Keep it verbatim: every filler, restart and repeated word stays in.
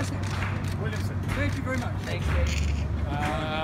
Williamson. Williamson. Thank you very much. Thanks, Katie. Uh,